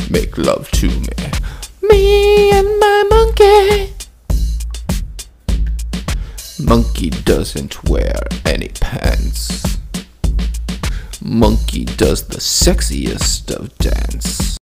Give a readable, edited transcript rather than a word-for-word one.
make love to me. Me and my monkey. Monkey doesn't wear any pants. Monkey does the sexiest of dance.